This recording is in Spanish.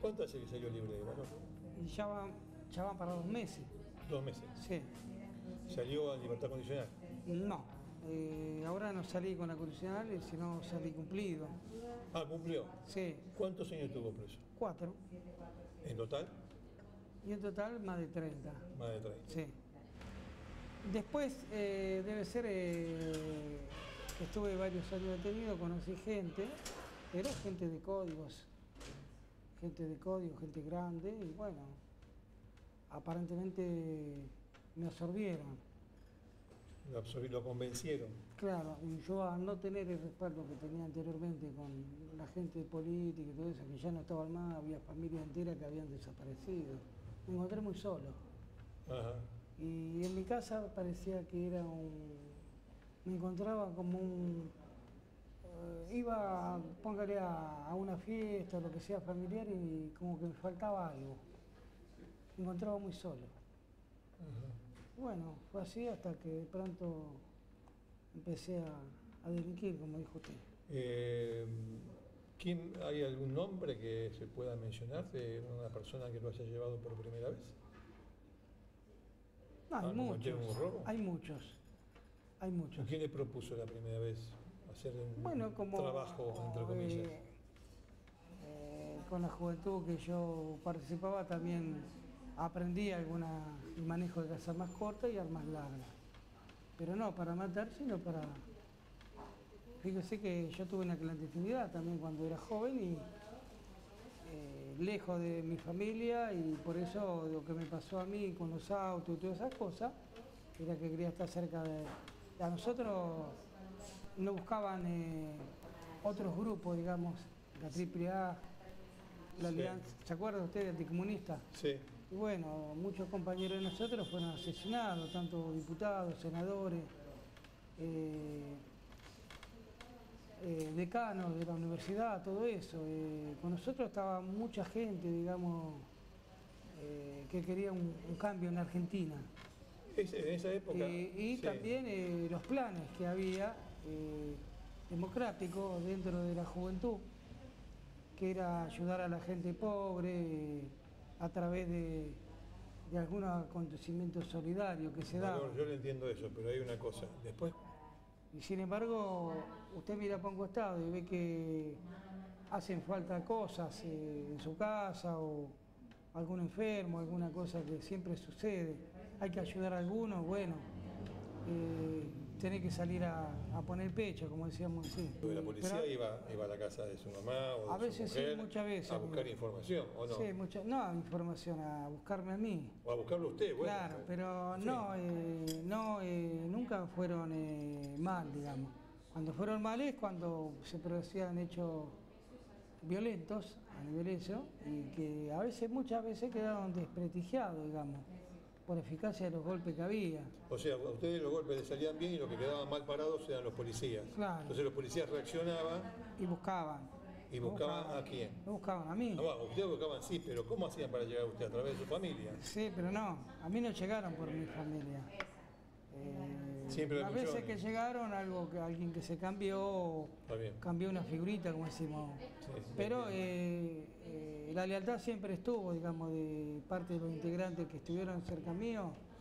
¿Cuánto hace que salió libre de valor? Y ya van para 2 meses. 2 meses. Sí. ¿Salió a libertad condicional? No. Ahora no salí con la condicional, sino salí cumplido. Ah, cumplió. Sí. ¿Cuántos años tuvo preso? 4. ¿En total? Y en total más de 30. Más de 30. Sí. Después debe ser que estuve varios años detenido, conocí gente, pero gente de códigos, gente grande, y bueno, aparentemente me absorbieron. Lo convencieron. Claro, y yo al no tener el respaldo que tenía anteriormente con la gente política y todo eso, que ya no estaban más, había familias enteras que habían desaparecido, me encontré muy solo. Ajá. Y en mi casa parecía que era me encontraba como iba, póngale a una fiesta o lo que sea familiar y como que me faltaba algo. Me encontraba muy solo. Ajá. Bueno, fue así hasta que de pronto empecé a delinquir, como dijo usted. ¿Hay algún nombre que se pueda mencionar de una persona que lo haya llevado por primera vez? No, hay muchos. Hay muchos. ¿Quién le propuso la primera vez hacer un como, trabajo, entre comillas? Con la juventud que yo participaba también aprendí el manejo de casas más cortas y armas largas. Pero no para matar, sino para... Fíjese que yo tuve una clandestinidad también cuando era joven y lejos de mi familia, y por eso lo que me pasó a mí con los autos y todas esas cosas era que quería estar cerca de... A nosotros nos buscaban otros grupos, digamos, la AAA, la Alianza, ¿se acuerda usted de Anticomunista? Sí. Y bueno, muchos compañeros de nosotros fueron asesinados, tanto diputados, senadores, decanos de la universidad, todo eso. Con nosotros estaba mucha gente, digamos, que quería un cambio en Argentina. En esa época. Y sí. También los planes que había democráticos dentro de la juventud, que era ayudar a la gente pobre a través de algunos acontecimientos solidarios que se daban. Yo le entiendo eso, pero hay una cosa. Después. Y sin embargo, usted mira para un costado y ve que hacen falta cosas en su casa o algún enfermo, alguna cosa que siempre sucede. Hay que ayudar a algunos, bueno, tenés que salir a poner pecho, como decíamos así. La policía iba a la casa de su mamá o a de veces su mujer, sí, muchas veces. a buscar información, ¿o no? Sí, no información, a buscarme a mí. O a buscarlo usted, bueno. Claro, pero sí. nunca fueron mal, digamos. Cuando fueron mal es cuando se producían hechos violentos a nivel eso, y que muchas veces quedaron desprestigiados, digamos, por eficacia de los golpes que había. O sea, a ustedes los golpes les salían bien y los que quedaban mal parados eran los policías. Claro. Entonces los policías reaccionaban. Y buscaban. ¿Y buscaban a quién? Me buscaban a mí. No, ustedes buscaban, sí, pero ¿cómo hacían para llegar a usted? ¿A través de su familia? Sí, pero no, a mí no llegaron por mi familia. Siempre las veces que llegaron, alguien que se cambió una figurita, como decimos. Sí, pero la lealtad siempre estuvo, digamos, de parte de los integrantes que estuvieron cerca mío.